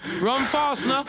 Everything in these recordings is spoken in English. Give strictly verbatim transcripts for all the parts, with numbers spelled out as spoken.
Run fast now.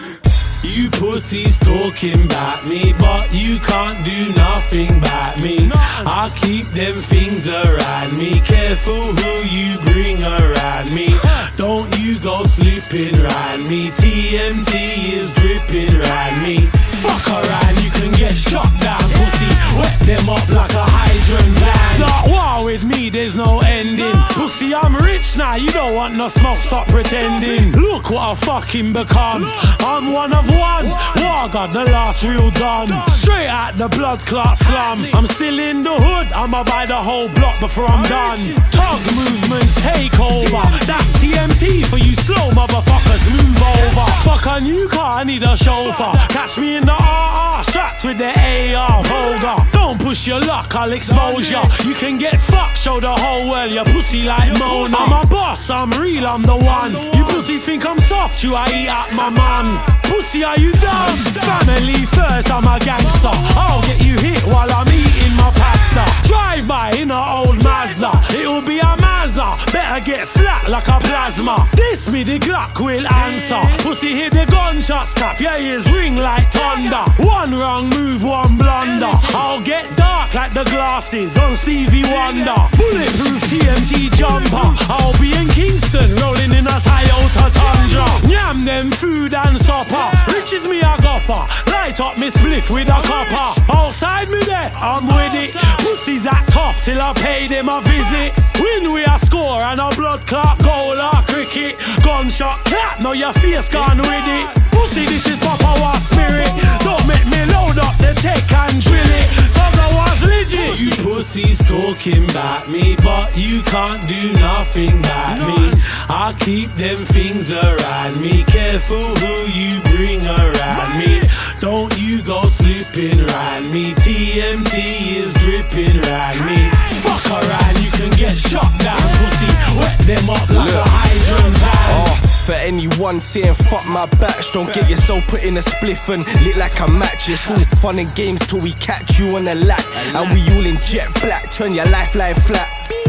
You pussies talking about me, but you can't do nothing about me. I keep them things around me. Careful who you bring around me. Don't you go slipping round me. T M T is dripping round me. Fuck around, you can get shot down, pussy. Wet them up like a hydrant van. Start war with me, there's no ending. Pussy, I'm rich now, you don't want no smoke, stop pretending. Look what I fucking become. I'm one of one. War got the last real done. Straight out the blood clot slum. I'm still in the hood, I'ma buy the whole block before I'm done. Tug movements take over. That's T M T for you slow motherfuckers, move over. Fuck a new car, I need a chauffeur. Catch me in the R R, strapped with the A R, Volga. Don't push your luck, I'll expose ya. You can get fucked, show the whole world your pussy like Mona. I'm a boss, I'm real, I'm the one. You pussies think I'm soft, you I eat at my mum's. Pussy, are you dumb? Family first, I'm a gangster. I'll get you hit while I'm eating my pasta. Drive by in a old Mazda, it'll be a Mazda. Better get flat like a plasma. This me the Glock will answer. Pussy hear the gunshots clap, your ears ring like thunder. One wrong move, one blunder. I'll get dark like the glasses on Stevie Wonder. Bulletproof T M T jumper. I'll be in Kingston rolling in a Toyota Tundra. Yam them food and supper. Rich is me a gopher. Light up me spliff with a copper. Outside me there, I'm with it. Pussies act tough till I pay them a visit. Win we a score and a blood clot goal or cricket. Gunshot clap, now your face gone with it. Pussy, this is Papa War spirit. Don't make me load up the tech and drill it. Papa War's legit. You pussies talking about me, but you can't do nothing about me. I keep them things around me. Careful who you bring around me. Don't you go slipping round me. T M T is dripping round me. Fuck around, you can get shot down, pussy. Wet them up like Look. a hydrant van. Oh, for anyone saying fuck my batch, don't get yourself put in a spliff and lit like a match. It's all fun and games till we catch you on the lap. And we all in jet black, turn your lifeline flat.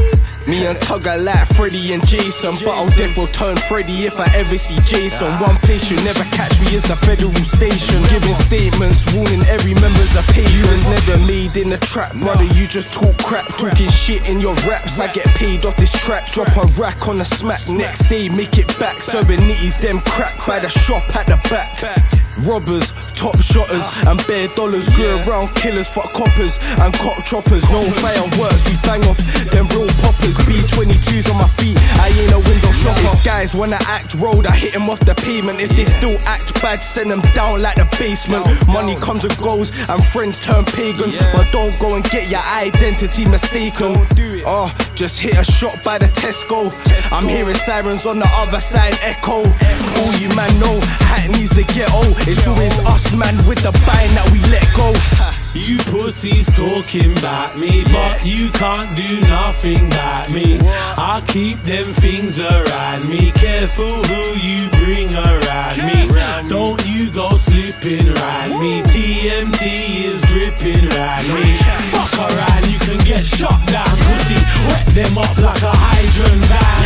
Me and Tug are like Freddy and Jason, but I'll definitely turn Freddy if I ever see Jason. One place you'll never catch me is the federal station. Giving statements, warning every member's a patron. You was never made in the trap, brother, you just talk crap. Talking shit in your raps, I get paid off this track. Drop a rack on the smack, next day make it back. Serving nitties, them crack by the shop at the back. Robbers, top shotters, and bare dollars. Grew around killers, fuck coppers and cop choppers. No fireworks, we bang off them real poppers. B twenty-twos on my feet, I ain't a window shopper. If guys wanna act road, I hit them off the pavement. If they still act bad, send them down like the basement. Money comes and goes, and friends turn pagans. But don't go and get your identity mistaken. Oh, just hit a shot by the Tesco. I'm hearing sirens on the other side echo. All you man know, Hackney's the ghetto. It's always us man with the bind that we let go. You pussies talking about me, but you can't do nothing about me. I keep them things around me. Careful who you bring around me. Don't you go slipping round me. T M T is dripping round me. Fuck around, you can get shot down, pussy. Wet them up like a hydrant van.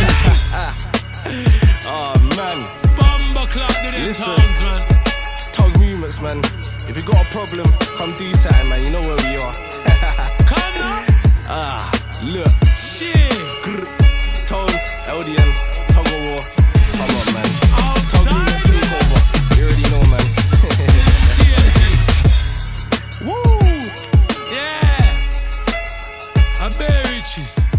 Oh man, Listen, it's Tug movements, man. If you got a problem, come do something, man. You know where we are. come on. Ah, look. Shit. Grr. Tones, L D N, Tug of War. Come on, man. Tug movements take over. You already know, man. T M T. Woo! Yeah. I bear riches.